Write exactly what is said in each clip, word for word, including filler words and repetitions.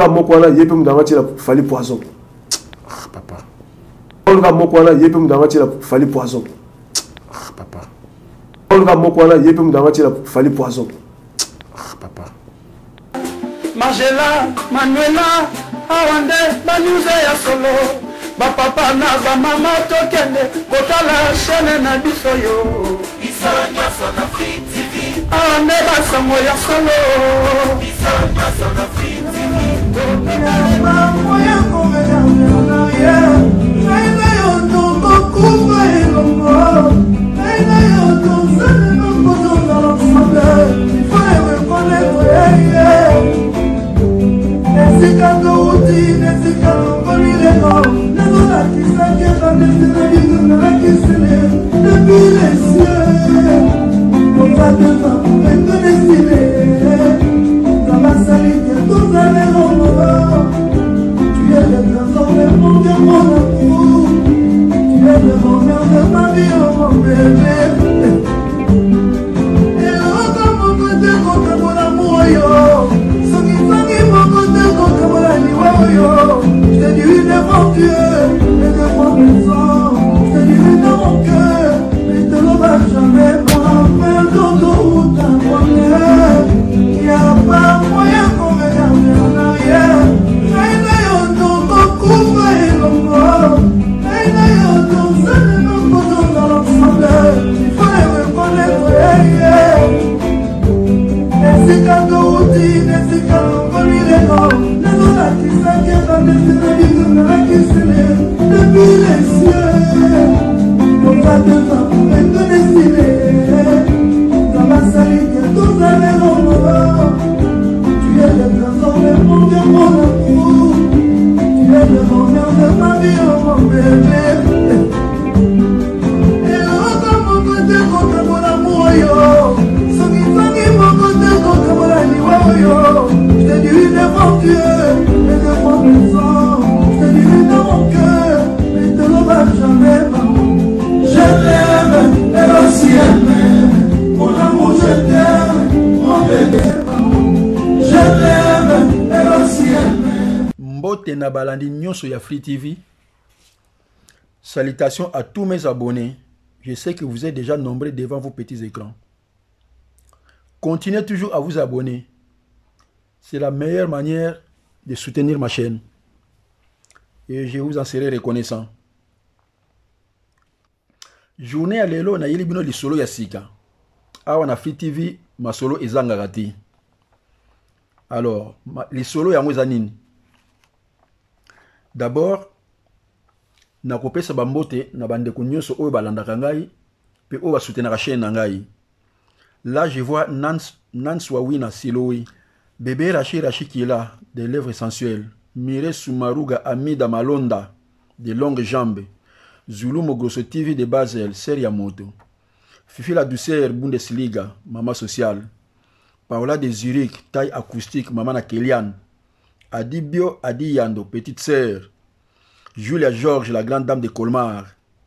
Olga Mokwana, Yepim Damati la Fali Poison. Ah, papa. Olga Mokwana, Yepim Damati la Fali Poison. Ah, papa. Olga Mokwana, Yepim Damati la Fali Poison. Ah, papa. Magela, Manuela, Awande, Banuze ya solo. Ba papa na ba mama tokende, kotala chaîne na biso yo. Isanya sana Free T V. Awande ba sango ya solo. Isanya sana Free T V. Ba moya ko ya na ya. Naina yo to kuba elongo. Naina yo to sana no kozo na mabla. Fire we kone we. Nesikando uti, nesikando konileno. Nezola kisake kandesine yuzuna kisine. Depuis les cieux, on va devant, on peut décider. Dans ma salite, tous les romans. Tu es le trésor de mon cœur, mon amour. Tu es le bonheur de ma vie, oh mon bébé. Et oh, comme mon côté, contre mon amour, yo. C'est du devant Dieu, et devant mes sang. C'est du dans mon cœur, mais te le va jamais m'en dans ton route à moi. Il n'y a pas moyen qu'on me garde en arrière. Naina yo ton coupe et l'ombre. Naina yo ton seul nom pour dans l'ensemble. Il fallait reconnaître. Nesikando uti, nesikando konileno. Depuis les cieux, on va devant, on peut décider. Dans ma salite, tous les romans. Tu es le trésor de mon cœur, mon amour. Tu es le bonheur de ma vie, oh mon bébé. Et l'autre mon côté contre mon amour, yo. Songi songi mon côté contre mon amour, yo. C'est du devant Dieu. C'est du dans mon cœur, mais te le va jamais pas. Je t'aime, elle aussi aime. Mon amour, je t'aime, mon bébé. Je t'aime, elle aussi aime. Mbote na balandi nyonso ya Free T V. Salutations à tous mes abonnés. Je sais que vous êtes déjà nombreux devant vos petits écrans. Continuez toujours à vous abonner. C'est la meilleure manière de soutenir ma chaîne. Et je vous en serai reconnaissant. Journée à l'élo na yeli bino li solo ya sika. Awa na Free T V ma solo ezanga gati. Alors, li solo ya mweza nini? D'abord, na kopesa bambote na bandeko nyonso oyo balandaka ngai pe oyo basoutenaka chaîne na ngai. Là, je vois Nance Nance Wawina Siloui, Bébé Rachi Rachi qui est là, des lèvres sensuelles. Mire Sumaruga Amida Malonda, de longues jambes. Zulu Mogrosso T V de Basel, Seria Moto. Fifi la douceur, Bundesliga, maman sociale. Paola de Zurich, taille acoustique, maman na Kéliane. Adi Bio, Adi Yando, petite sœur. Julia Georges, la grande dame de Colmar.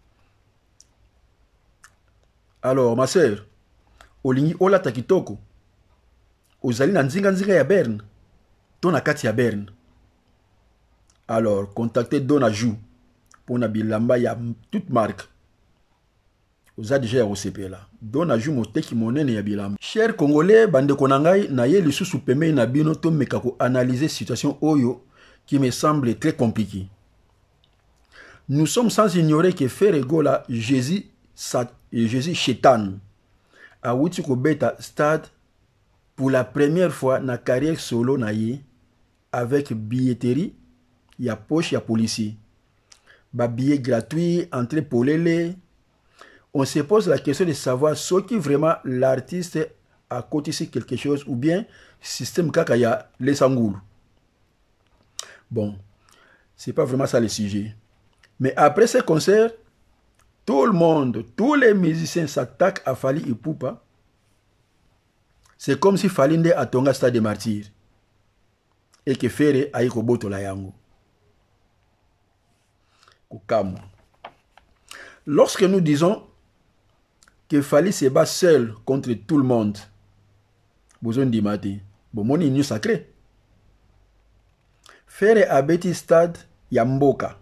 Alors, ma sœur, Olingi Ola Takitoko. Ozali na nzinga nzinga ya Berne. Tona kati ya Berne. Alors, contactez Dona Jou pour na bilamba ya toute marque. Vous avez déjà O C P là. Dona Jou moteki monene ya bilamba. Chers Congolais, bande konangai na ye lisusu peme na bino to mekako analyser situation oyo qui me semble très compliquée. Nous sommes sans ignorer que Frère Gola Jésus Jésus Chétan a wuti ko beta stade pour la première fois na carrière solo na ye avec billetterie ya poche ya policier. Ba billet gratuit, entrée polele. On se pose la question de savoir ce qui vraiment l'artiste a cotisé quelque chose ou bien système kaka ya les sangoul. Bon, c'est pas vraiment ça le sujet. Mais après ce concert, tout le monde, tous les musiciens s'attaquent à Fally Ipupa. C'est comme si Falinde a tonga stade de martyrs. Et que Fere a yiko boto la yango. Kukamu. Lorsque nous disons que Fally se bat seul contre tout le monde, besoin d'imati, bon, mon ignou sacré. Fere abeti stade ya mboka.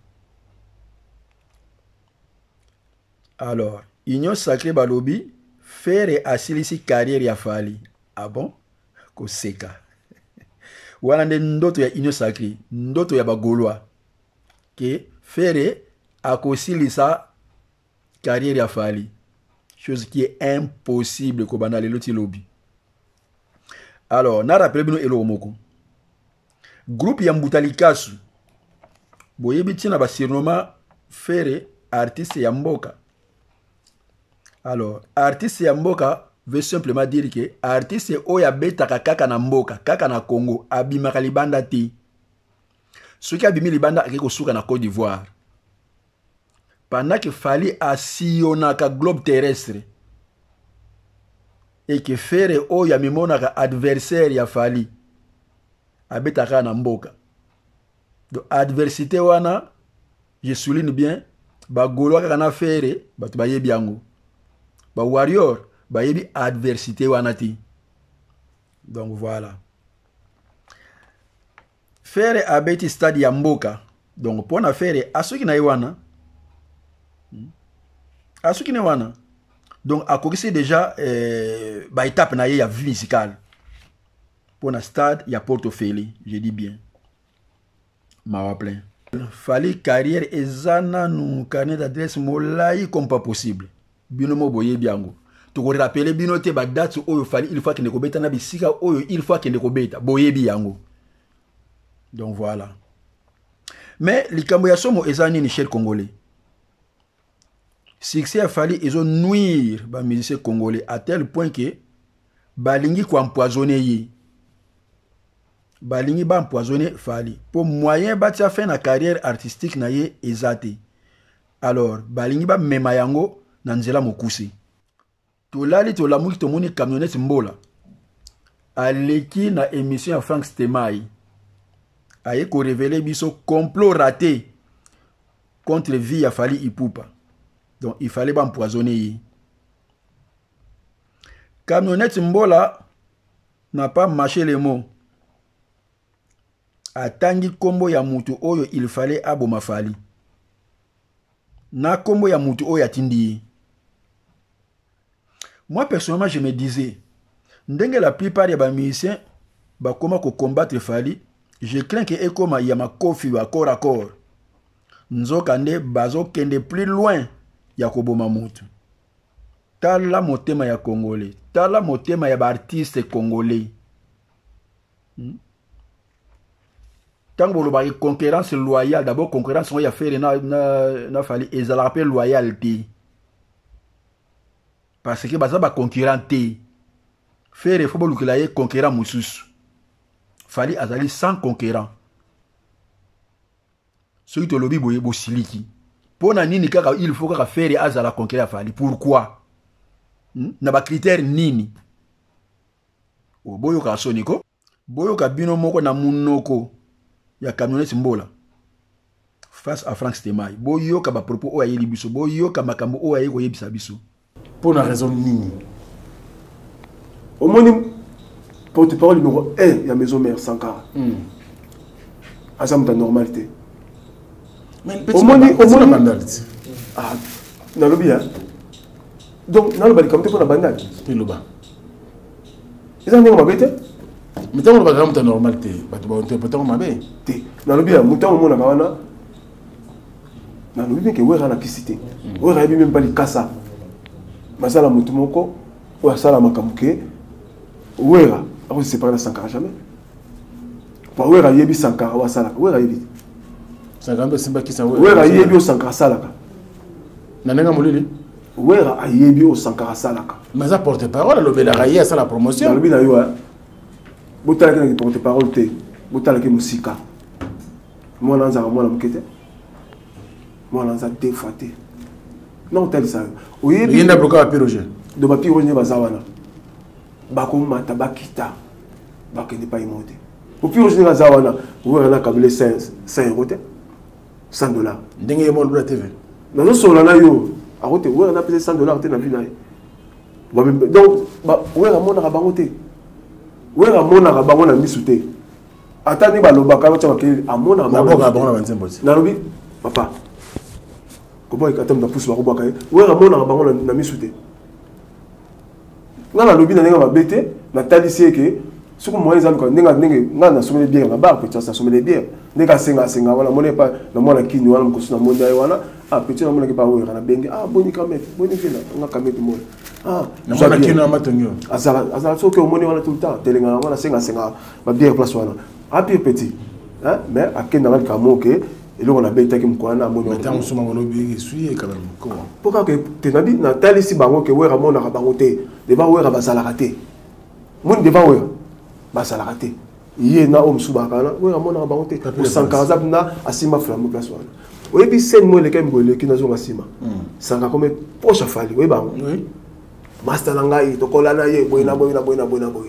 Alors, Union Sacrée Balobi, Fere asilisi carrière ya Fali. Ah bon? Koseka. Wana nde ndoto ya Union Sacrée, ndoto ya bagolwa. Que Fere akosilisa carrière ya Fali. Chose qui est impossible ko bana lelo ti lobby. Alors, na rappelé bino elo moko. Groupe ya Mbutalikasu. Boyebi tina ba surnommé Fere artiste ya mboka. Alors, artiste ya mboka veut simplement dire que artiste oya betaka kaka na mboka, kaka na Congo, abimaka libanda te. Soki abimi libanda akeko suka na Côte d'Ivoire. Pendant que Fali asiyonaka globe terrestre et que Fere oya mimonaka adversaire ya Fali abetaka na mboka. Donc adversité wana, je souligne bien, ba golo kaka na Fere, batu bayebi yango. Ba warrior, ba yebi adversité wana ti. Donc voilà. Fere abeti stade ya mboka. Donc pona Fere asuki na iwana. Asuki na iwana. Donc akokisi déjà euh, ba étape na ye ya vie musicale. Pona stade ya portefeuille, je dis bien. Mawa plein. Fali carrière ezana nu carnet d'adresse molai comme pas possible. Bino mo boye biango. Tu ko rappeler bino te ba date oyo Fali il faut que ne ko beta na bisika oyo il faut que ne ko beta boye biango. Donc voilà. Mais likambo ya somo ezani ni cher congolais. Succès a fallu ils ont nuire ba musicien congolais à tel point que balingi ko empoisonner yi. Balingi ba empoisonner Fali. Pour moyen ba tia fin na carrière artistique na ye ezate. Alors balingi ba mema yango na nzela mokusi. To lali to lamu to moni camionnette mbola. Aleki na émission à Frank Stemai. Aye ko révéler biso complot raté contre vie a Fali Ipupa. Donc il fallait pas empoisonner. Camionnette mbola n'a pas mâché les mots. Atangi kombo ya mutu oyo il fallait aboma Fali. Na kombo ya mutu oyo atindi. Moi personnellement je me disais, ndenge la plupart des musiciens ba koma ko combattre Fali, je crains que ekoma yama kofi wa corps à corps. Nzoka nde bazo kende plus loin ya koboma mutu. Tala motema ya congolais, tala motema ya ba artiste congolais. Hmm? Tant que la concurrence loyale, d'abord concurrence on y a fait na na na Fali ezala rappel loyauté. Parce que baza ba concurrent té. Faire faut que la concurrent mususu. Fali azali sans concurrent. Ceux qui lobby boye bo siliki. Pona nini kaka il faut kaka faire azala concurrent Fali. Pourquoi? Hmm? Na ba critère nini? O boyo ka soniko. Boyo ka bino moko na munoko. Ya camionnette mbola face à Frank Stemai. Boyo ka ba propos o ayeli biso. Boyo ka makambo o ayeko yebisa biso. Pour la raison nini. Au moins porte-parole numéro un, il y a Maison Mère Sankara. Mm. À ça, c'est normalité. Mais le petit au moins, au moins, bandalité. Ah, dans le bien. Donc, dans le bas, comme tu pour la bandade. Puis le bas. Ils ont dit qu'on m'a bêté. Mais tant qu'on va faire une normalité, tu vas interpréter qu'on m'a bêté. Dans le bien, mouton au monde, on a. Dans le bien, que ouais, on a quitté. Ouais, on a même pas les cassa. Masala mutumoko, ou sala makamuke, ouera, après c'est pas la Sankara jamais. Pas ouera yebi Sankara ou sala, ouera yebi. Sankara c'est pas qui ça ouera. Ouera yebi au Sankara salaka. Nanenga molili. Ouera yebi au Sankara salaka. Mais ça porte parole, le belaraïe à ça la promotion. Dans le bina yo, botala qui porte parole te, botala qui musika. Moi lanza moi la mukete. Moi lanza défaté. Non, tel ça. Oui, il y a un bloc à piroger. De ma piroger, bazawana. Bakom mata bakita. Baké n'est pas immonté. Au piroger, bazawana. Vous avez un câble cinq euros. cent dollars. Dengue est mort de la T V. Dans le sol, on a eu. À côté, vous avez payé cent dollars. Donc, vous avez mon arabangoté. Vous avez mon arabangon à misouté. Attendez, bah, le bacala, tu vas qu'il a mon amour. D'abord, d'abord, on va dire un Nalobi, papa. Comment il attend de pousser le robot? Ouais, à mon amour, on a mis sous tes. Dans la lobby, on a bêté, on a talisé que. Ce que moi, les amis, on a sommé bien la barre, peut-être ça sommé les bières. N'est qu'à cinq à cinq, on a mon pas, le monde qui nous a mon costume, mon diawana, ah, petit, on a pas ouvert, on a bien, ah, bonne camé, bonne fille, on a camé tout le monde. Ah, nous avons qui nous a matonné. Azala, azala, sauf que au monde, on a tout le temps, téléga, on a cinq à cinq, ma bière place, on a. Ah, pire petit, hein, mais à quel moment camo que, et là, on a bêté qui me connaît, mon. Mais tant que nous avons lobby, suis quand même. Pourquoi que tu n'as dit, Nathalie, si bango que ouais, Ramon a rabangoté, devant ouais, Rabazala raté. Mon devant ouais. Ça l'a raté. Il y a un homme sous Bakana, oui, à mon avantage. Pour Sankara, na Asima Flamou place. Oui, puis c'est moi qui me qui n'a pas Asima. Sankara comme poche à Fali, oui, bah oui. Master Langai, Tokolana, ye, boina, boina, boina, boina, boina.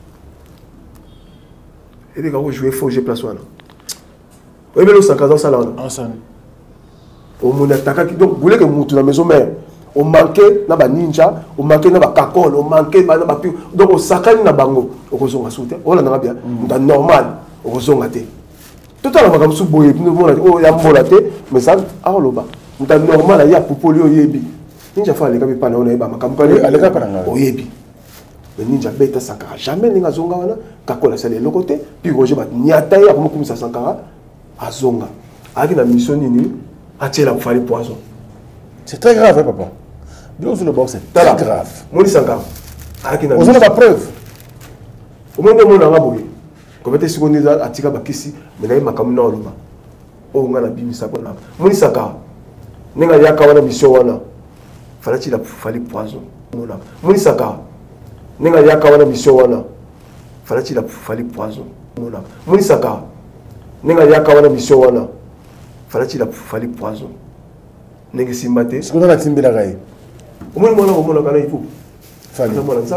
Et les gars, je vais fauger place. Oui, mais le Sankara, ça là. Au monde attaque, donc, vous voulez que vous dans la maison mère. On manquait na ba ninja, on manquait na ba kakol, on manquait na ba piou. Donc on sakani na bango, on rezonga souté. On a bien, on normal, on rezonga té. Tout à l'heure comme sous boye, nous on oh ya mbola té, mais ça a loba. On a normal ya popoli yebi. Ninja fa les kabi pa na on ba makampani aleka paranga. Oyebi. Le ninja beta Sankara jamais ninga zonga wana, kakola ça les côté, puis Roger ba niata ya comme comme ça Sankara azonga. Avec la mission nini, atie la fali poison. C'est très grave, hein, papa. Bien sur le box, c'est très grave. Moi, Sankara. On a la preuve. Au moins, on a un peu. Comme tu sais, on est à Tika Bakisi, mais là, il m'a comme un homme. Oh, on a la Bible, ça. Moi, Sankara. N'est-ce pas, il y a une mission. Fallait-il fallait poison. Moi, Sankara. N'est-ce pas, il y a une mission. Fallait-il fallait poison. Moi, Sankara. N'est-ce pas, il y a une mission. Fallait-il fallait poison. N'est-ce pas, ce qu'on a timé la raille. Au moins, on a un peu de temps.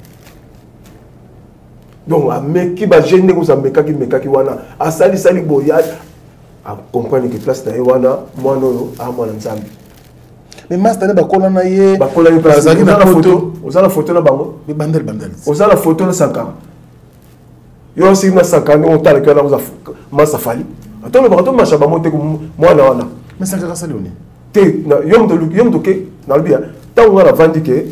Donc, mais qui va gêner vous, mais qui me qui wana, à sali sali boyade, à comprendre que place na wana, moi non, à moi l'ensemble. Mais master ne bakola na ye, bakola ye place. Vous avez la photo, vous avez la photo na bango. Mais bandel bandel. Vous avez la photo na Sankara. Yo aussi na Sankara, on t'a le cœur na vous a massa fali. Attends le barato macha ba monter comme moi na wana. Mais Sankara sali oni. Te na yom de yom de ke na le bien. Tant on a vendiqué.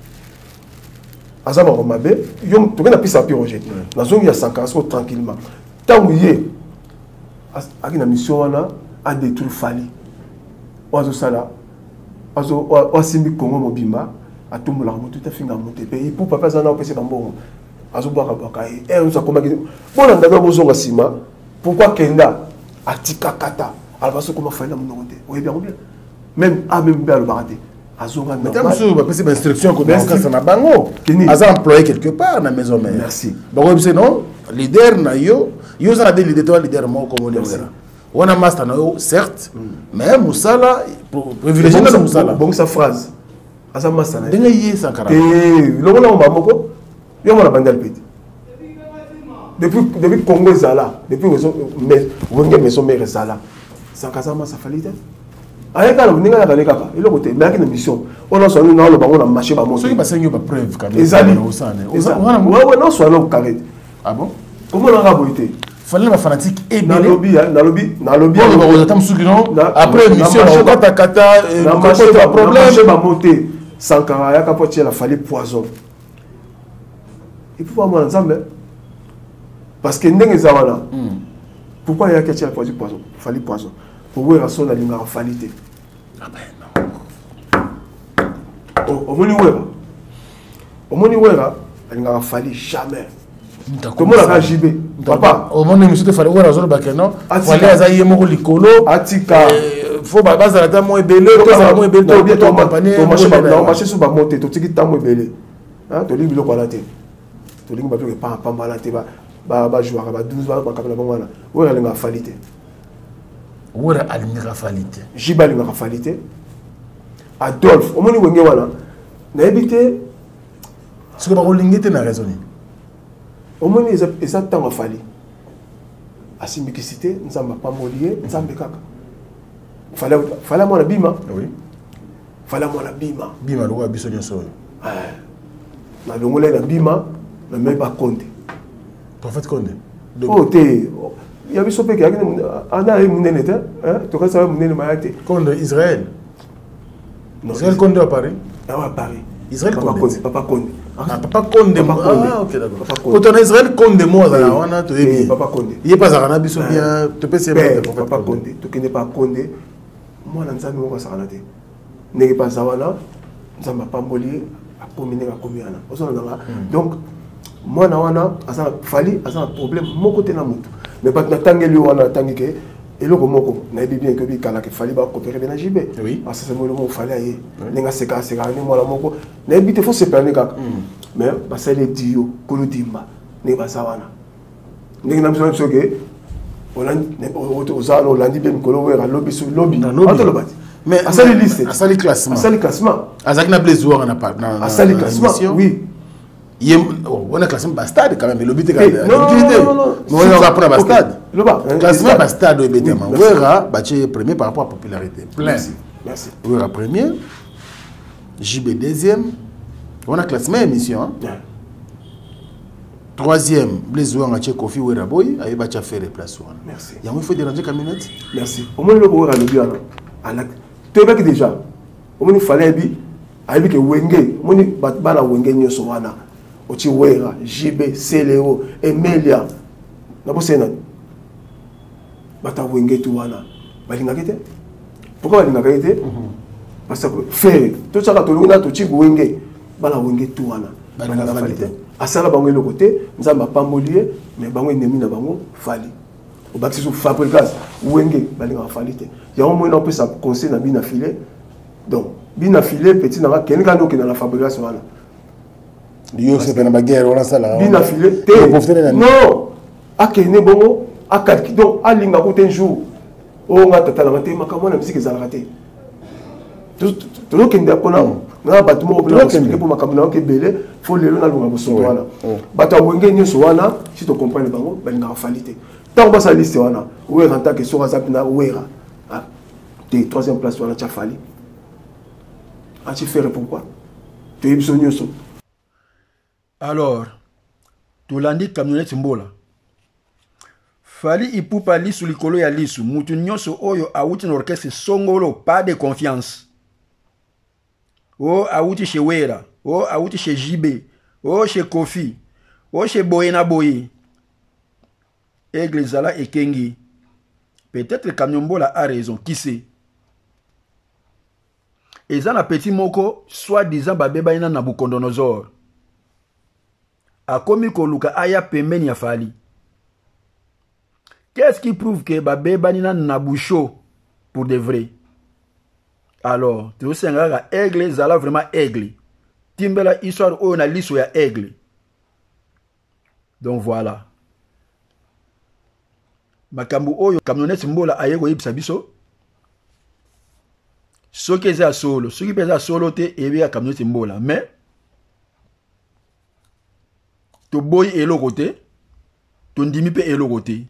Azama Romabe, yom to na pisa piroger. Na zone ya Sankara so tranquillement. Tant yé a une mission wana a détruire fali. Ozo sala. Ozo o simbi Congo mobimba a tout la moto ta finga monter pays pour papa zana opese bambo. Azo boka boka e e on sa komba ki. Bona ndaga bozonga sima. Pourquoi Kenda atika kata albaso comment faire na mononde. Oui bien bien. Même a même bien le baraté. Mais tu as besoin d'instruction que tu as bango. Aza employé quelque part dans la maison mère. Merci. Bon, c'est non. Leader na yo, yo ça des leader toi leader moi comme on dit. On a master na yo certes, mais Moussala privilégié na Moussala. Bon sa phrase. Aza master na. Denga yé Sankara. Eh, lo na mama moko. Yo mona bandal peti. Depuis depuis Congo Zala, depuis maison mais wonge maison mère Zala. Sankara ma sa falite. Avec la ligne à la capa, il a côté, mais avec une mission. On a soigné dans le baron, on a marché par mon. Ceux qui passent une preuve quand même. Les amis, ouais, ouais, non, soit là, carré. Ah bon? Comment on a raboté? Fallait ma fanatique et dans le lobby, dans le lobby, dans le lobby. On attend sous après mission, on va kata, on a marché par problème. Marché par monter. Sankara, il y a capoté, il a fallu poison. Et pourquoi moi ensemble? Parce que n'est-ce pas pourquoi il y a quelque chose poison? Il fallait poison. Pour voir son aliment en falité. Ah ben non. Au moins, au moins, il n'a fallu jamais. Comment on a J B? Papa. Au moins, il te fallait voir la zone bakeno. Fallait azaïe mo likolo. Atika. Faut pas baser la dame moins belé. Toi ça moins belé. Toi bien ton compagnie. Ton marché pas. Non marché sur ba monter. Toi tiki tam moins belé. Hein? Toi libre quoi la tête. Toi libre pas pas pas mal la tête. Ba ba jouer ba douze ba ba capable ba voilà. Ouais il n'a fallu. Où est la falité? Jibali la falité. Adolphe, au moins où est là? N'habité. Ce que vous avez raisonné. Au moins ils ont tant à fallu. À simplicité, nous sommes pas molier, nous sommes kaka. Fallait fallait moi la bima. Oui. Fallait moi la bima. Bima le roi bisogno solo. Ah. Na longole la bima, na même pas compte. Prophète Condé. oh t'es il y a biso pe ki ana e munene te hein to ka sa munene mayate contre Israël. Israël contre à Paris. Ah à Paris. Israël contre Papa Condé. Ah papa Condé. Ah OK d'accord. Quand on Israël contre moi là on a to bien. Papa Condé. Il est pas à biso bien to pe c'est Papa Condé. To qui n'est pas Condé. Moi na nzambe mo ka sa na te. N'est pas ça wana. Nzamba pamboli a combiné la commune. Donc moi na wana asa fali asa problème mon côté na mutu. Mais pas na tangeli wana tangike eloko moko na yebi bien que bi kala ke fali ba coopérer na J B. Oui. Asa c'est mo le mo fali aye. Ninga seka seka ni mo la moko. Na yebi te faut se planer kaka. Mais ba sele dio kolo dimba ne ba sawana. Ninga na besoin soke Hollande ozalo landi bien kolo wera lobby sur lobby. Anto lobati. Mais asali liste, asali classement. Asali classement. Azaki na blessure on a pas dans asali classement. Oui. Il on a classement bastade quand même, le but est non non non. Mais on va prendre bastade. Le bas. Classement bastade au bétement. Wera battu premier par rapport à popularité. Plein. Merci. Wera premier. J B deuxième. On a classement émission. Troisième, blessure on a Kofi Wera boy, ayi battu faire les places. Merci. Il faut déranger camionnette. Merci. Au moins le Wera le bien. Tu es déjà. Il fallait que Wenge, moni batbala Wenge nyoso wana. Ochi Wera, J B, Cléo, Emilia. Na bosena. Bata Wenge tu wana. Balinga kete. Pourquoi balinga kete? Parce que faire tout ça to luna to chi Wenge. Bala Wenge tu wana. Balinga falite. Asala bango le côté, nzamba pambolier, mais bango ennemi na bango fali. Au bac sur Fabregas, Wenge, balinga falite. Il y a un moment où on peut se conseiller dans bien affilé. Donc, bien affilé, petit n'a qu'un gars qui est dans la Fabregas. Dieu c'est pas guerre, on a ça là. Bien affilé. Non. A Kenya bongo, a quatre donc a linga côté un jour. Oh on a tata la matin, ma comment la musique est raté. Tout tout le qui n'est pas là. Na bâtiment au plan expliquer pour ma caméra qui belé, faut le long dans le bosso wana. Bata Wenge ni so wana, si tu comprends le bango, balinga falite. Tant que ça liste wana, où est rentré que sur WhatsApp na où est ah, t'es troisième place wana tu fali. Ah tu fais pourquoi? Tu es besoin so. Alors, tu l'andi camionnette mbola. Fali ipupa lisu likolo ya lisu, mutu nyoso oyo awuti na orchestre songolo, pas de confiance. Oh awuti chez Wera, oh awuti chez J B, oh chez Kofi, oh chez Boyena Boye. Aigle Zala et Kengi. Peut-être le camion Mbola a raison, qui sait? Et ça, la petit moko, soi-disant, babeba ina Nabucodonosor. A komi ko luka aya pembeni ya fali. Qu'est-ce qui prouve que babeba ina Nabucho pour de vrai? Alors, tu sais, aigle Zala vraiment aigle. Timbela histoire où on a l'issue ya aigle. Donc voilà. Makambu oyo camionnette mbola ayeko yipsa biso. Soki eza solo, soki peza solo te ebe ya camionnette mbola, mais to boy eloko te, to ndimi pe eloko te.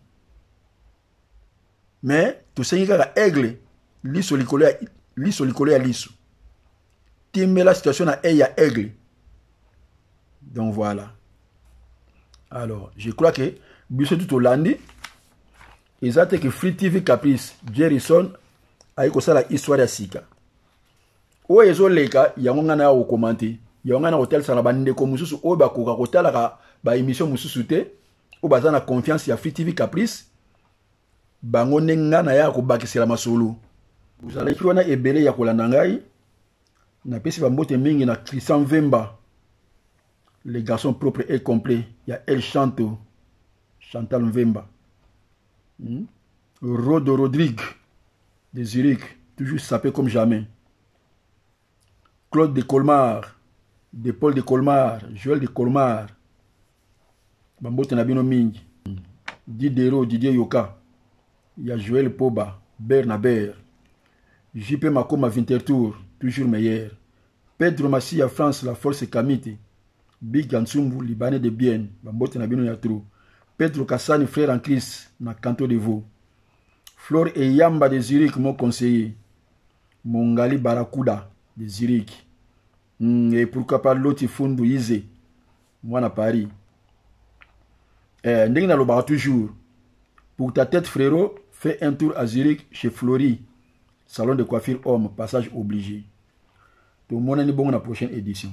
Mais to sengi kaka aigle, liso likolo ya liso likolo ya liso. Timbe la situation na e ya aigle. Donc voilà. Alors, je crois que biso tout au landi et ça que Free T V Caprice Jerison a ko sala histoire ya sika. O ezo leka yango ngana ya commenter. Yango ngana hotel sana bande ko mususu o ba ko ka kotala ka ba émission mususu te o bazana confiance ya Free T V Caprice. Bango ngana ya ko bakisela masolo. Vous allez kiwana ebele ya kolanda ngai. Na pesi ba mbote mingi na Christian Vemba. Les garçons propres et complets. Il y a El Chanto, Chantal Mvemba. Hmm? Rodo Rodrigue de Zurich, toujours sapé comme jamais. Claude de Colmar, de Paul de Colmar, Joël de Colmar. Bambote Nabino Mingi. Didier Didier Yoka. Il y a Joël Poba, Bernaber. J P Makoma Winterthur, toujours meilleur. Pedro Massia France, la force Kamite. Big Gansumbu, Libanais de Bien, Bambote Nabino Yatro. Pedro Kassani, frère en Christ, na Canto de Vaux. Flore et Yamba de Zurich, mon conseiller. Mongali Barakuda de Zurich. Mm, et pourquoi pas l'autre Fundu Ize, moi à Paris. Eh, ndenge nalobaka toujours. Pour ta tête, frérot, fais un tour à Zurich chez Flory. Salon de coiffure homme, passage obligé. Tout le monde est bon dans la prochaine édition.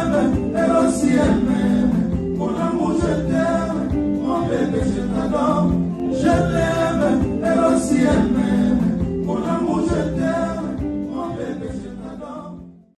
Mon amour, je t'aime, mon bébé, je t'adore.